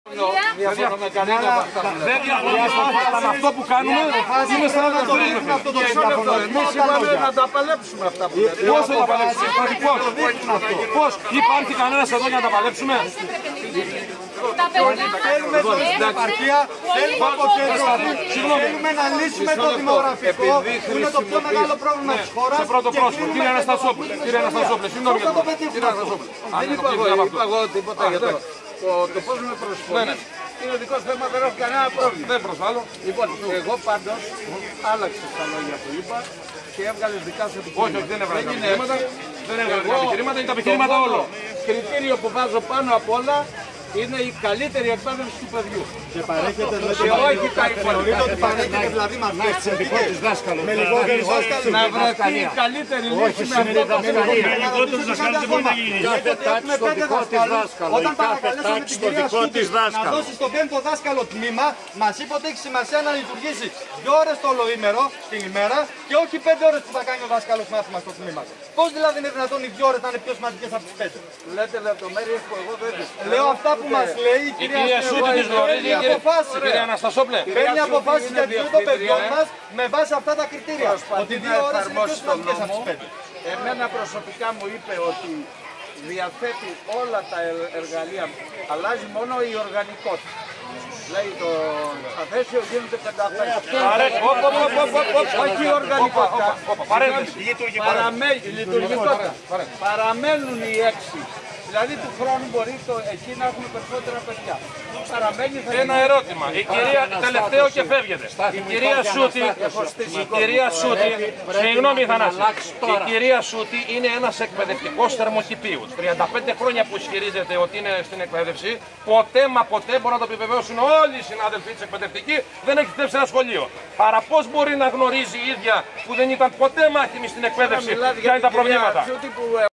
Δεν διαφωνώ με αυτό που κάνουμε. Είναι σαν να το ρίχνουμε αυτό το σύμφωνο. Εμείς είπαμε να τα παλέψουμε αυτά που λέτε. Πώς θα τα παλέψουμε, πώς, υπάρχει κανένας εδώ για να τα παλέψουμε. Θέλουμε την επαρχία, θέλουμε αποτέλεσμα. Θέλουμε να λύσουμε το δημογραφικό, που είναι το πιο μεγάλο πρόβλημα της χώρας. Σε πρώτο πρόσωπο, κύριε Αναστασόπουλε, συγγνώμη για το Δεν είπα εγώ τίποτα για το πώς με προσφέρει. Είναι δικό θέμα, δεν έχω κανένα πρόβλημα. Δεν προσβάλλω. Λοιπόν, εγώ πάντως άλλαξες τα λόγια που είπα και έβγαλες δικά σου επιχειρήματα. Όχι, δεν έβγαλε τα επιχειρήματα. Δεν έβγαλε τα επιχειρήματα, είναι τα επιχειρήματα όλο. Κριτήριο που βάζω πάνω απ' όλα είναι η καλύτερη εκπαίδευση του παιδιού. Και παρέχεται Και όχι τα υπόλοιπα. ότι παρέχεται δηλαδή μαθητές ειδικές Δάσκαλο. με λιγότερους δάσκαλους. Να βρεθεί η καλύτερη λύση με αυτό το θέμα. Λιγότερους δάσκαλους δεν μπορεί να γίνει. Κάθε τάξη στο δικό της δάσκαλο. Όταν παρακαλέσαμε την κυρία Σούτη να δώσει στον 5ο δάσκαλο τμήμα, μας είπε ότι έχει σημασία να λειτουργήσει 2 ώρες το ολοήμερο την ημέρα και όχι 5 ώρες που θα κάνει ο δάσκαλος μάθημα στο τμήμα. Πώς δηλαδή είναι δυνατόν οι 2 ώρες να είναι πιο σημαντικές από τις 5? Λέτε λεπτομέρειες που εγώ δεν τις Λέω αυτά που μας λέει η κυρία Σούτη της γνωρίζει, κύριε Αναστασόπουλε. Παίρνει αποφάσεις για το παιδιών μας με βάση αυτά τα κριτήρια. Ότι 2 ώρες είναι πιο σημαντικές από τις 5. Εμένα προσωπικά μου είπε ότι διαθέτει όλα τα εργαλεία, αλλάζει μόνο η οργανικότητα. Λέει το αθέσιο γίνεται 500. Όχι η οργανικότητα. Λειτουργικότητα. Παραμένουν οι 6. Δηλαδή του χρόνου μπορεί εκεί να έχουμε περισσότερα παιδιά. Παραμένει Ένα ερώτημα. Η κυρία, τελευταίο και φεύγετε. Η κυρία Σούτη, συγγνώμη Θανάση, η κυρία Σούτη είναι ένας εκπαιδευτικός θερμοκηπίου. 35 χρόνια που ισχυρίζεται ότι είναι στην εκπαίδευση, ποτέ μα ποτέ, μπορώ να το επιβεβαιώσουν όλοι οι συνάδελφοι της εκπαιδευτική, δεν έχει θέσει ένα σχολείο. Άρα πώς μπορεί να γνωρίζει η ίδια που δεν ήταν ποτέ μάχημη στην εκπαίδευση ποια είναι τα προβλήματα.